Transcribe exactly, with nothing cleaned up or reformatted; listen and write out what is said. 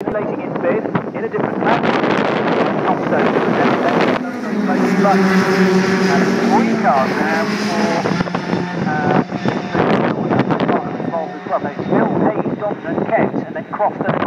circulating in fifth, in a different lap. Thruxton, and three cars now for uh, involved as well. They still Hayes, Dobson and Kent, and then Crofton